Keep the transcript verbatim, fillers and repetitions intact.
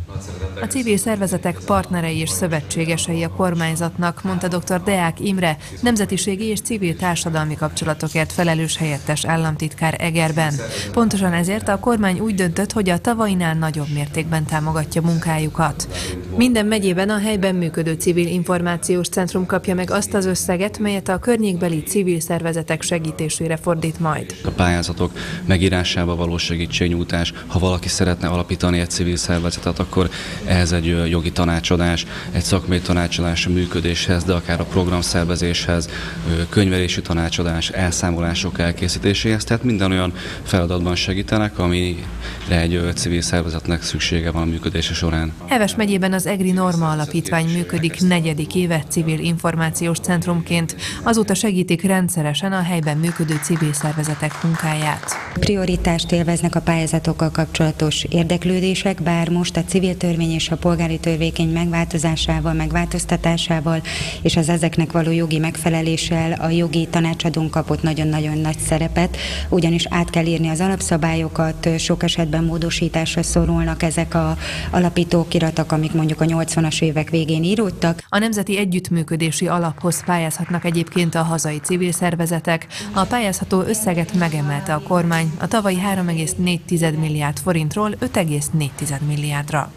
A civil szervezetek partnerei és szövetségesei a kormányzatnak, mondta dr. Deák Imre, nemzetiségi és civil társadalmi kapcsolatokért felelős helyettes államtitkár Egerben. Pontosan ezért a kormány úgy döntött, hogy a tavainál nagyobb mértékben támogatja munkájukat. Minden megyében a helyben működő civil információs centrum kapja meg azt az összeget, melyet a környékbeli civil szervezetek segítésére fordít majd. A pályázatok megírásába való segítségnyújtás, ha valaki szeretne alapítani egy civil szervezetet, akkor ehhez egy jogi tanácsadás, egy szakmai tanácsadás a működéshez, de akár a programszervezéshez, könyvelési tanácsadás, elszámolások elkészítéséhez, tehát minden olyan feladatban segítenek, amire egy civil szervezetnek szüksége van a működése során. Heves megyében az EGRI Norma Alapítvány működik negyedik éve civil információs centrumként, azóta segítik rendszeresen a helyben működő civil szervezetek munkáját. Prioritást élveznek a pályázatokkal kapcsolatos érdeklődések, bár most a civil törvény és a polgári törvékeny megváltozásával, megváltoztatásával és az ezeknek való jogi megfeleléssel a jogi tanácsadónk kapott nagyon-nagyon nagy szerepet, ugyanis át kell írni az alapszabályokat, sok esetben módosításra szorulnak ezek az alapítókiratok, amik mondjuk a nyolcvanas évek végén íródtak. A Nemzeti Együttműködési Alaphoz pályázhatnak egyébként a hazai civil szervezetek. A pályázható összeget megemelte a kormány a tavalyi három egész négy milliárd forintról öt egész négy milliárdra.